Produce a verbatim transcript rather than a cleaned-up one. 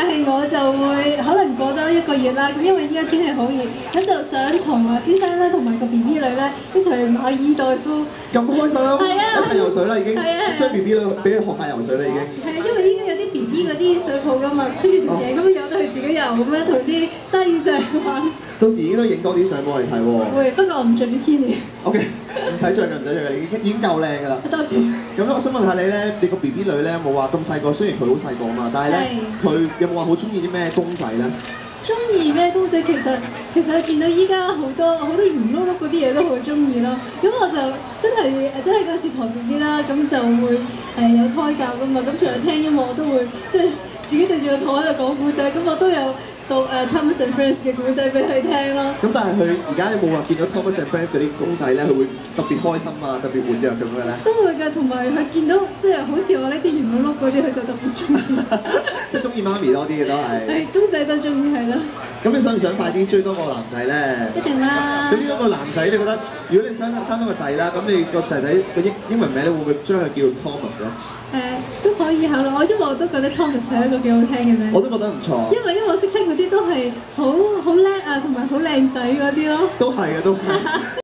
但係我就會可能過多一個月啦，咁因為依家天氣好熱，咁就想同啊先生咧同埋個 B B 女咧一齊去馬爾代夫。 咁開心， 係啊， 一齊游水啦已經， 係啊， 將 B B 女俾佢學下游水啦已經。 係啊，因為依家有啲 B B 嗰啲水泡噶嘛，跟住條頸咁由得佢自己游咁樣同啲鯊魚仔玩。 到時應該影多啲相俾我哋睇喎。 會，不過我唔着 bikini。O K， 唔使着㗎，唔使着㗎，已經已經夠靚㗎啦。 多謝。 咁咧，我想問下你咧，你個 B B 女咧冇話咁細個，雖然佢好細個嘛，但係咧佢有冇話好中意啲咩公仔咧？ 中意咩公仔？其實其實見到依家好多好多圓碌碌嗰啲嘢都好中意咯。咁我就真係真係嗰時陀 B B 啦，咁就會誒、呃、有胎教噶嘛。咁除咗聽音樂，我都會即係自己對住個肚喺度講古仔。咁我都有讀誒、uh, Thomas and Friends 嘅古仔俾佢聽咯。 咁但係佢而家有冇話見到 Thomas and Friends 嗰啲公仔咧，佢會特別開心啊，特別活躍咁嘅咧？ 都會㗎，同埋佢見到即係好似我呢啲圓碌碌嗰啲，佢就特別中意。 即係中意媽咪多啲嘅都係。 係公仔都中意係咯。 咁你想唔想快啲追多個男仔咧？ 一定啦。 咁呢一個男仔，你覺得如果你生生多個仔啦，咁你個仔仔個英英文名咧會唔會將佢叫 Thomas 咧？ 誒、呃、都可以考慮，我因為我都覺得 Thomas 係一個幾好聽嘅名。 我都覺得唔錯。因為因為我識親嗰啲都係好好叻啊，同埋好靚仔嗰啲咯。 都係嘅，都係。